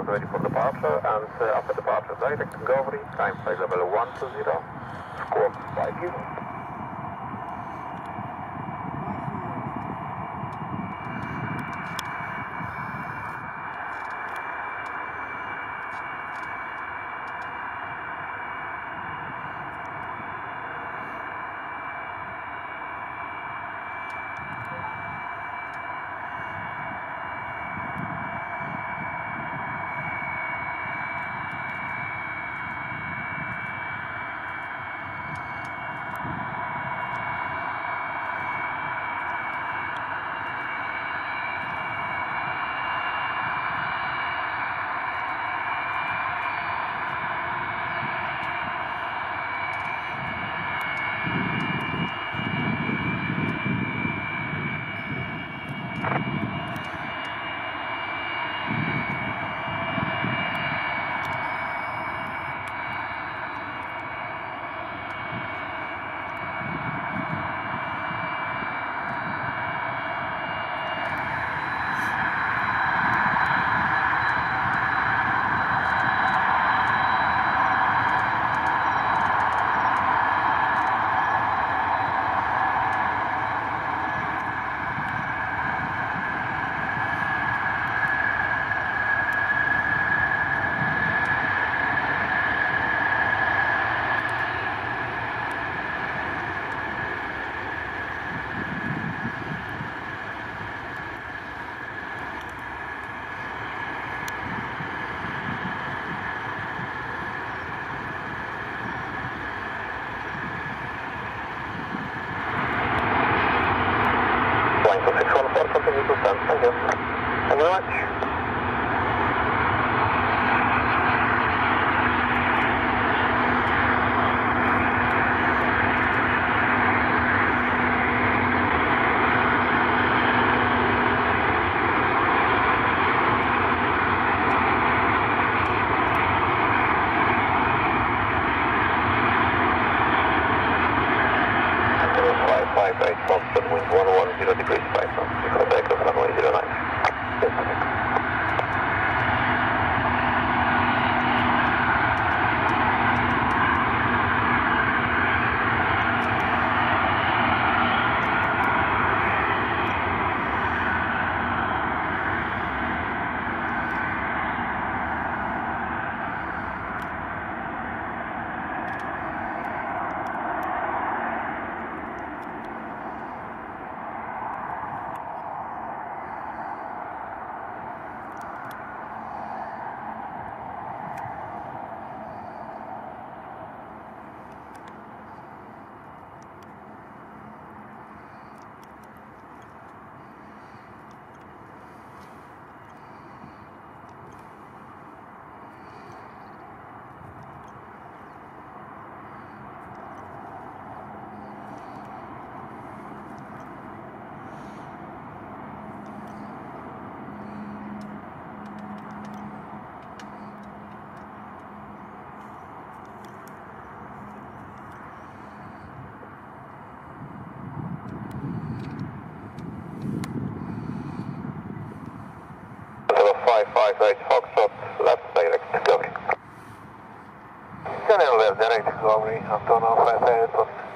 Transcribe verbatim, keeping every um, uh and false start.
and ready for departure, and uh, after departure, direct recovery, time flight level one two zero, squawk five you. six one four, continue to stand. Thank you. Thank you very much. five eight Foxtrot, wind one one zero degrees five knots, before takeoff runway zero nine. Yes. five five eight Foxtrot, left direct recovery. Channel left direct recovery, Antonov five eight.